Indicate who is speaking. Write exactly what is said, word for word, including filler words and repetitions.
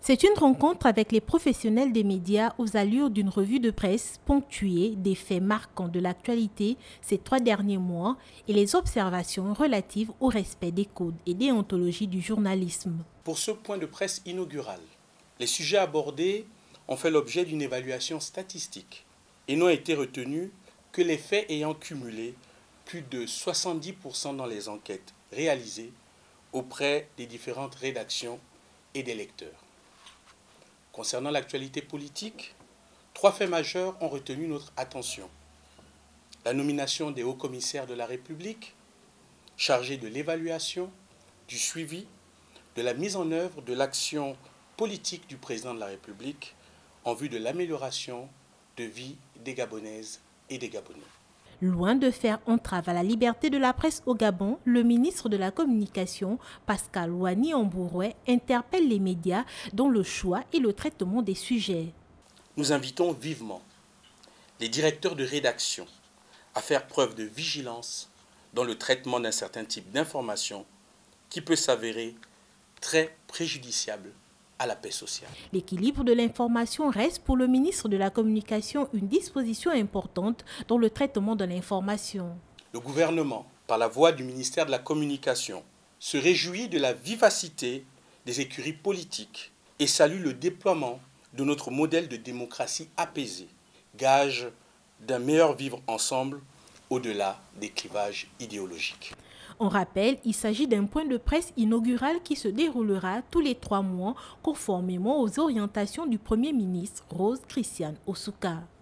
Speaker 1: C'est une rencontre avec les professionnels des médias aux allures d'une revue de presse ponctuée des faits marquants de l'actualité ces trois derniers mois et les observations relatives au respect des codes et déontologie du journalisme.
Speaker 2: Pour ce point de presse inaugural, les sujets abordés ont fait l'objet d'une évaluation statistique et n'ont été retenus que les faits ayant cumulé plus de soixante-dix pour cent dans les enquêtes réalisées auprès des différentes rédactions et des lecteurs. Concernant l'actualité politique, trois faits majeurs ont retenu notre attention. La nomination des hauts commissaires de la République, chargés de l'évaluation, du suivi, de la mise en œuvre de l'action politique du président de la République en vue de l'amélioration de vie des Gabonaises et des Gabonais.
Speaker 1: Loin de faire entrave à la liberté de la presse au Gabon, le ministre de la Communication, Pascal Ouani-Ambouroué, interpelle les médias dans le choix et le traitement des sujets.
Speaker 2: Nous invitons vivement les directeurs de rédaction à faire preuve de vigilance dans le traitement d'un certain type d'information qui peut s'avérer très préjudiciable à la paix sociale.
Speaker 1: L'équilibre de l'information reste pour le ministre de la Communication une disposition importante dans le traitement de l'information.
Speaker 2: Le gouvernement, par la voix du ministère de la Communication, se réjouit de la vivacité des écuries politiques et salue le déploiement de notre modèle de démocratie apaisée, gage d'un meilleur vivre ensemble au-delà des clivages idéologiques.
Speaker 1: On rappelle, il s'agit d'un point de presse inaugural qui se déroulera tous les trois mois conformément aux orientations du Premier ministre Rose Christiane Osouka.